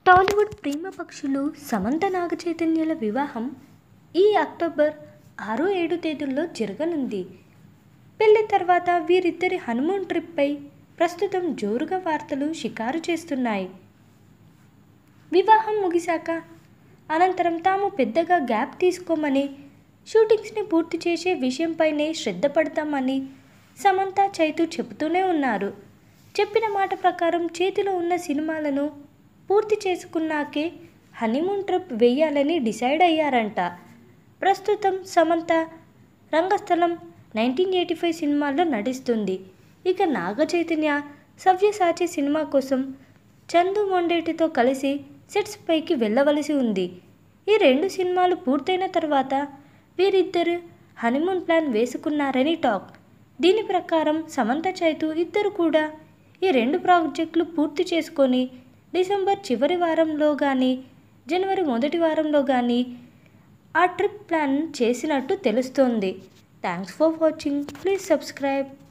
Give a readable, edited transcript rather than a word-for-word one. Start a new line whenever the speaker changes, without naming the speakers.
టాలీవుడ్ ప్రేమ పక్షులు సమంత నాగ చైతన్యల వివాహం ఈ అక్టోబర్ 6-7 తేదీల్లో జరగనుంది. పెళ్లి తర్వాత వీరిద్దరి హనీమూన్ ట్రిప్పై ప్రస్తుతం జోరుగా వార్తలు షికారు చేస్తున్నాయి. వివాహం ముగిశాక అనంతరం తాము పెద్దగా గ్యాప్ తీసుకోమని, షూటింగ్స్ని పూర్తి చేసే విషయంపైనే శ్రద్ధ పడతామని సమంత చైతు చెబుతూనే ఉన్నారు. చెప్పిన మాట ప్రకారం చేతిలో ఉన్న సినిమాలను పూర్తి చేసుకున్నాకే హనీమూన్ ట్రిప్ వేయాలని డిసైడ్ అయ్యారంట. ప్రస్తుతం సమంత రంగస్థలం 1985 సినిమాల్లో నటిస్తుంది. ఇక నాగ చైతన్య సవ్యసాచి సినిమా కోసం చందు మొండేటితో కలిసి సెట్స్ పైకి వెళ్ళవలసి ఉంది. ఈ 2 సినిమాలు పూర్తయిన తర్వాత వీరిద్దరు హనీమూన్ ప్లాన్ వేసుకున్నారని టాక్. దీని ప్రకారం సమంత చైతు ఇద్దరు కూడా ఈ 2 ప్రాజెక్టులు పూర్తి చేసుకొని డిసెంబర్ చివరి వారంలో కానీ జనవరి మొదటి వారంలో కానీ ఆ ట్రిప్ ప్లాన్ చేసినట్టు తెలుస్తోంది. Thanks for watching. Please subscribe.